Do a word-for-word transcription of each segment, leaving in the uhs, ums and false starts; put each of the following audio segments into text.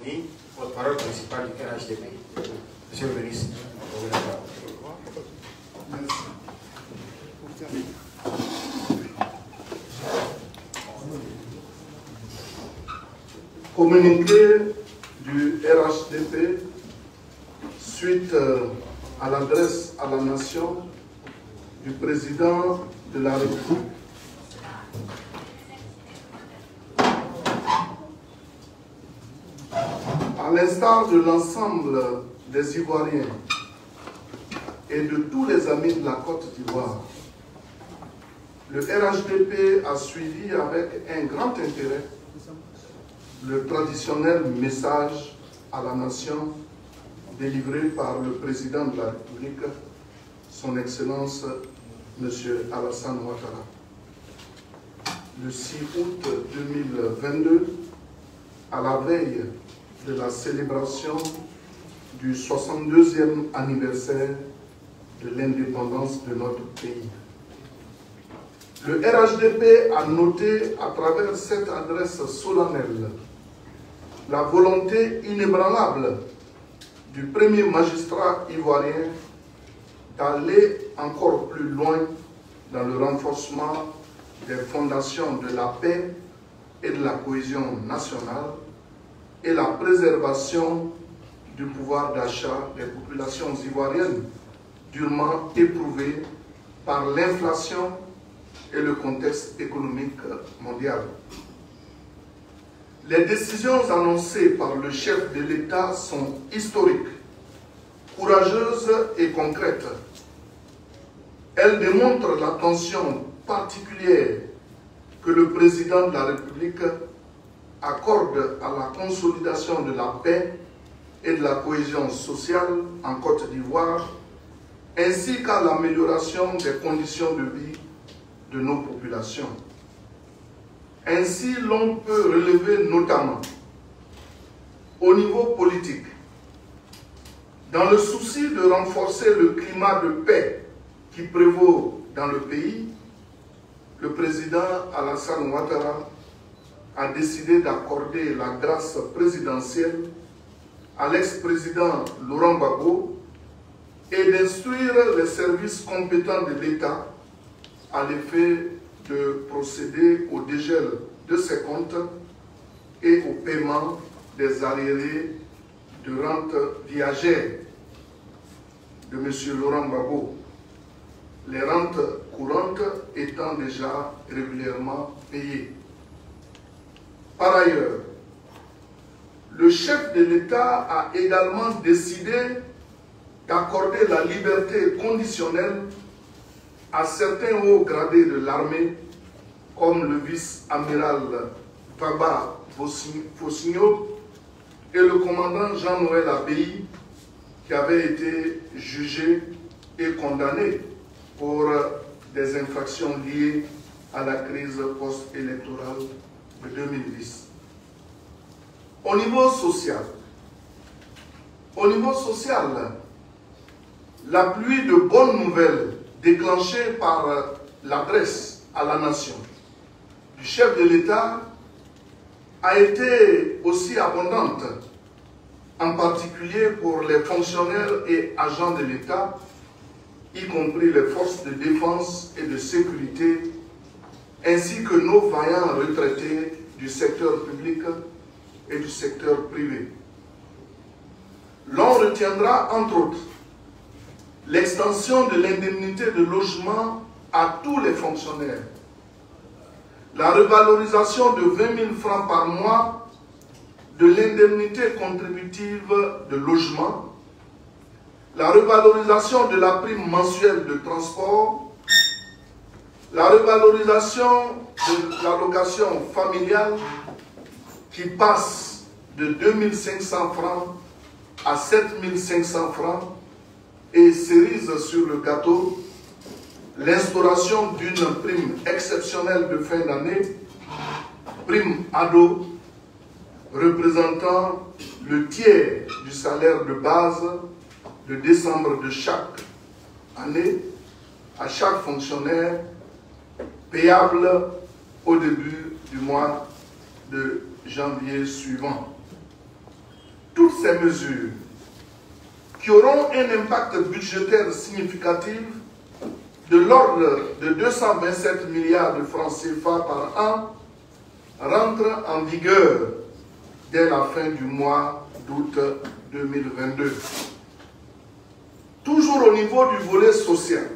et porte-parole principal du R H D P. Monsieur le ministre, vous avez la parole. Communiqué du R H D P suite à l'adresse à la nation du président de la République. À l'instar de l'ensemble des Ivoiriens et de tous les amis de la Côte d'Ivoire, le R H D P a suivi avec un grand intérêt le traditionnel message à la nation délivré par le président de la République, son Excellence M. Alassane Ouattara. Le six août deux mille vingt-deux, à la veille de la célébration du soixante-deuxième anniversaire de l'indépendance de notre pays. Le R H D P a noté à travers cette adresse solennelle la volonté inébranlable du premier magistrat ivoirien d'aller encore plus loin dans le renforcement des fondations de la paix et de la cohésion nationale et la préservation du pouvoir d'achat des populations ivoiriennes durement éprouvées par l'inflation et le contexte économique mondial. Les décisions annoncées par le chef de l'État sont historiques, courageuses et concrètes. Elles démontrent l'attention particulière que le président de la République accorde à la consolidation de la paix et de la cohésion sociale en Côte d'Ivoire, ainsi qu'à l'amélioration des conditions de vie de nos populations. Ainsi, l'on peut relever notamment au niveau politique, dans le souci de renforcer le climat de paix qui prévaut dans le pays, le président Alassane Ouattara a décidé d'accorder la grâce présidentielle à l'ex-président Laurent Gbagbo et d'instruire les services compétents de l'État à l'effet de procéder au dégel de ses comptes et au paiement des arriérés de rente viagère de M. Laurent Gbagbo, les rentes courantes étant déjà régulièrement payées. Par ailleurs, le chef de l'État a également décidé d'accorder la liberté conditionnelle à certains hauts gradés de l'armée, comme le vice-amiral Faba Fossigno et le commandant Jean-Noël Abbaye, qui avaient été jugés et condamnés pour des infractions liées à la crise post-électorale de deux mille dix. Au niveau social, au niveau social, la pluie de bonnes nouvelles déclenchée par l'adresse à la nation du chef de l'État a été aussi abondante, en particulier pour les fonctionnaires et agents de l'État, y compris les forces de défense et de sécurité, ainsi que nos vaillants retraités du secteur public et du secteur privé. L'on retiendra entre autres l'extension de l'indemnité de logement à tous les fonctionnaires, la revalorisation de vingt mille francs par mois de l'indemnité contributive de logement, la revalorisation de la prime mensuelle de transport, la revalorisation de l'allocation familiale qui passe de deux mille cinq cents francs à sept mille cinq cents francs, et cerise sur le gâteau, l'instauration d'une prime exceptionnelle de fin d'année, prime ado, représentant le tiers du salaire de base de décembre de chaque année à chaque fonctionnaire, payable au début du mois de janvier suivant. ces mesures, qui auront un impact budgétaire significatif de l'ordre de deux cent vingt-sept milliards de francs C F A par an, rentrent en vigueur dès la fin du mois d'août deux mille vingt-deux. Toujours au niveau du volet social,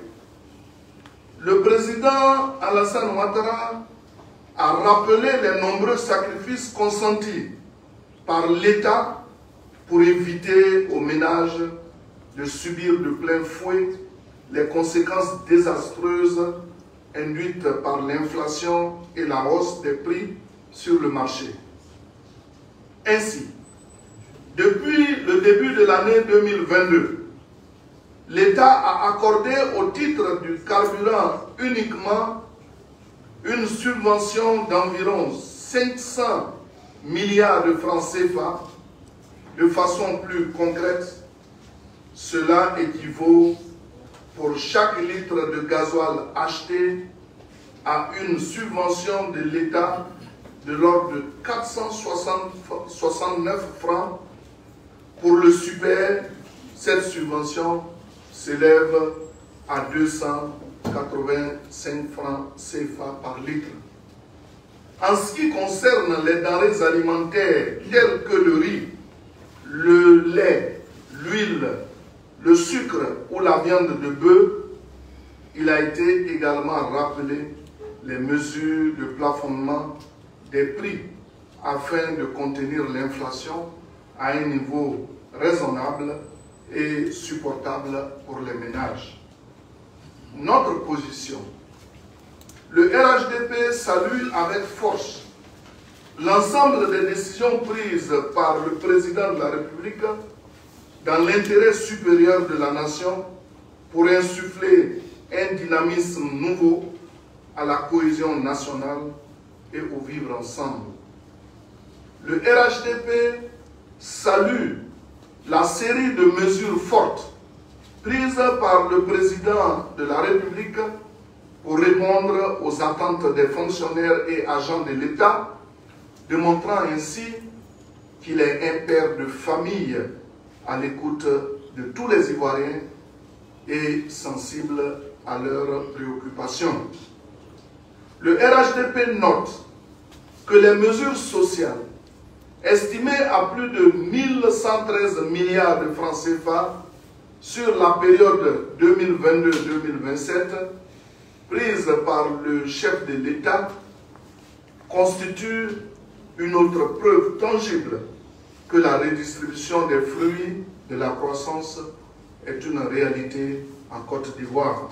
le président Alassane Ouattara a rappelé les nombreux sacrifices consentis par l'État pour éviter aux ménages de subir de plein fouet les conséquences désastreuses induites par l'inflation et la hausse des prix sur le marché. Ainsi, depuis le début de l'année deux mille vingt-deux, l'État a accordé au titre du carburant uniquement une subvention d'environ cinq cents milliards de francs C F A. De façon plus concrète, cela équivaut pour chaque litre de gasoil acheté à une subvention de l'État de l'ordre de quatre cent soixante-neuf francs. Pour le super, cette subvention s'élève à deux cent quatre-vingt-cinq francs C F A par litre. En ce qui concerne les denrées alimentaires telles que le riz, le lait, l'huile, le sucre ou la viande de bœuf, il a été également rappelé les mesures de plafonnement des prix afin de contenir l'inflation à un niveau raisonnable et supportable pour les ménages. Notre position. Le R H D P salue avec force l'ensemble des décisions prises par le président de la République dans l'intérêt supérieur de la nation pour insuffler un dynamisme nouveau à la cohésion nationale et au vivre ensemble. Le R H D P salue la série de mesures fortes prises par le président de la République pour répondre aux attentes des fonctionnaires et agents de l'État, démontrant ainsi qu'il est un père de famille à l'écoute de tous les Ivoiriens et sensible à leurs préoccupations. Le R H D P note que les mesures sociales, estimées à plus de mille cent treize milliards de francs C F A sur la période deux mille vingt-deux deux mille vingt-sept, prises par le chef de l'État, constituent une autre preuve tangible que la redistribution des fruits de la croissance est une réalité en Côte d'Ivoire.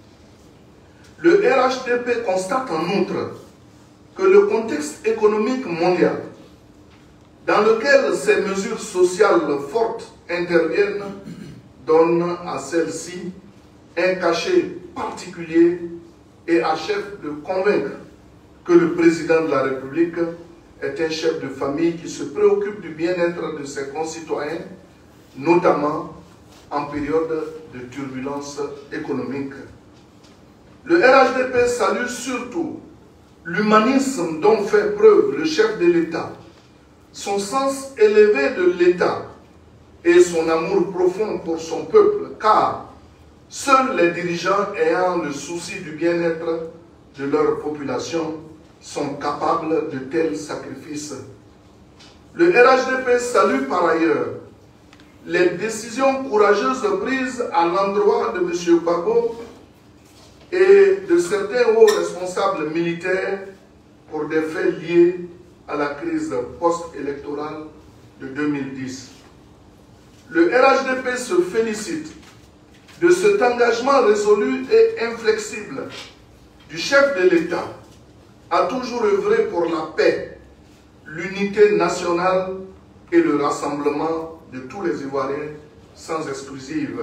Le R H D P constate en outre que le contexte économique mondial dans lequel ces mesures sociales fortes interviennent donne à celles-ci un cachet particulier et achève de convaincre que le président de la République est un chef de famille qui se préoccupe du bien-être de ses concitoyens, notamment en période de turbulence économique. Le R H D P salue surtout l'humanisme dont fait preuve le chef de l'État, son sens élevé de l'État et son amour profond pour son peuple, car seuls les dirigeants ayant le souci du bien-être de leur population sont capables de tels sacrifices. Le R H D P salue par ailleurs les décisions courageuses prises à l'endroit de M. Gbagbo et de certains hauts responsables militaires pour des faits liés à la crise post-électorale de deux mille dix. Le R H D P se félicite de cet engagement résolu et inflexible du chef de l'État à toujours œuvrer pour la paix, l'unité nationale et le rassemblement de tous les Ivoiriens sans exclusive.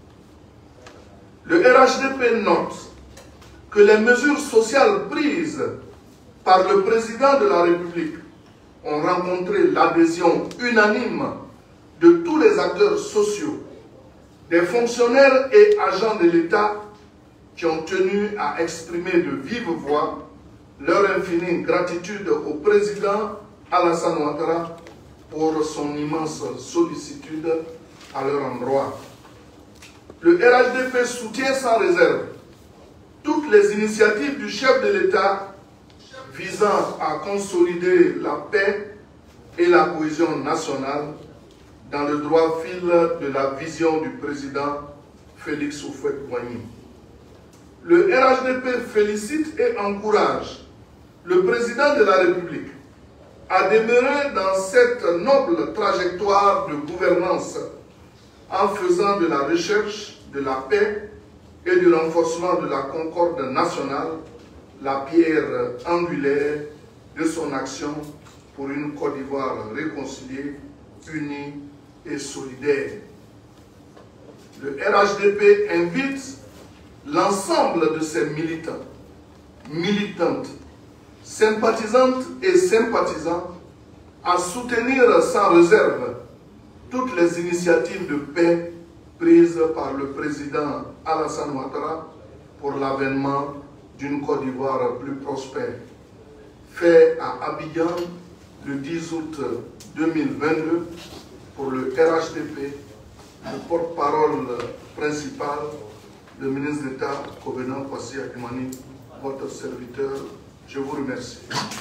Le R H D P note que les mesures sociales prises par le président de la République ont rencontré l'adhésion unanime de tous les acteurs sociaux, des fonctionnaires et agents de l'État qui ont tenu à exprimer de vive voix leur infinie gratitude au président Alassane Ouattara pour son immense sollicitude à leur endroit. Le R H D P soutient sans réserve toutes les initiatives du chef de l'État visant à consolider la paix et la cohésion nationale dans le droit fil de la vision du président Félix Houphouët-Boigny. Le R H D P félicite et encourage le président de la République à demeurer dans cette noble trajectoire de gouvernance en faisant de la recherche de la paix et du renforcement de la concorde nationale la pierre angulaire de son action pour une Côte d'Ivoire réconciliée, unie et solidaire. Le R H D P invite l'ensemble de ses militants, militantes, sympathisantes et sympathisants à soutenir sans réserve toutes les initiatives de paix prises par le président Alassane Ouattara pour l'avènement d'une Côte d'Ivoire plus prospère. Fait à Abidjan le dix août deux mille vingt-deux pour le R H D P, le porte-parole principal, le ministre d'État Covenant Kwasi Akumani, votre serviteur. Je vous remercie.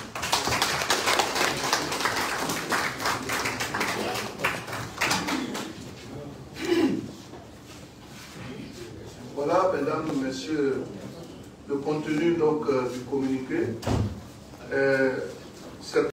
Voilà, mesdames et messieurs, le contenu donc, euh, du communiqué. Euh,